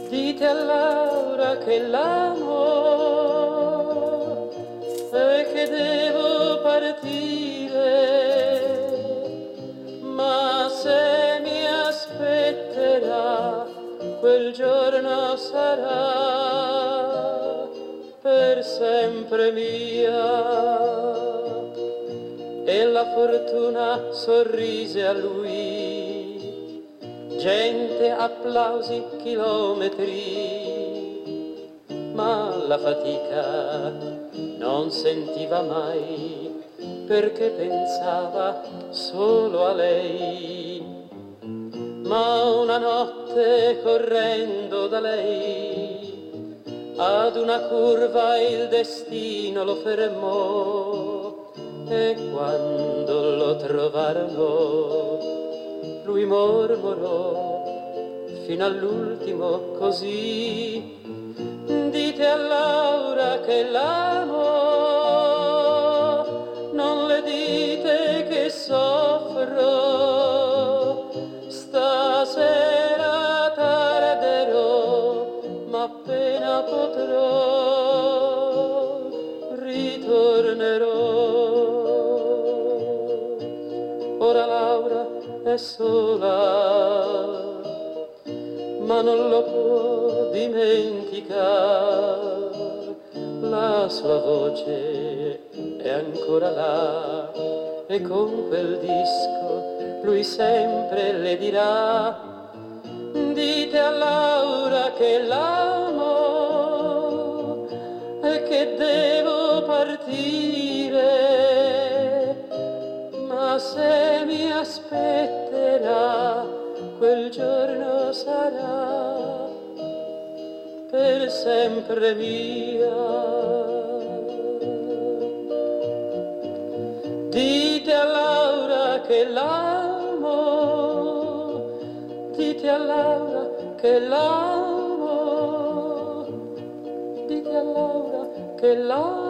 Dite a Laura che l'amo e che devo partire, ma se mi aspetterà quel giorno sarà per sempre mia. E la fortuna sorrise a lui, gente, applausi, chilometri, ma la fatica non sentiva mai perché pensava solo a lei. Ma una notte correndo da lei ad una curva il destino lo fermò e quando lo trovarono lui mormorò fino all'ultimo così: dite a Laura che l'amo, non le dite che soffro, stasera tarderò, ma appena potrò ritornerò. Ora Laura è sola, ma non lo può dimenticare, la sua voce è ancora là e con quel disco lui sempre le dirà: dite a Laura che l'amo e che devo partire, ma se mi aspetterà quel giorno sarà per sempre mia. Dite a Laura che l'amo, dite a Laura che l'amo, dite a Laura che l'amo.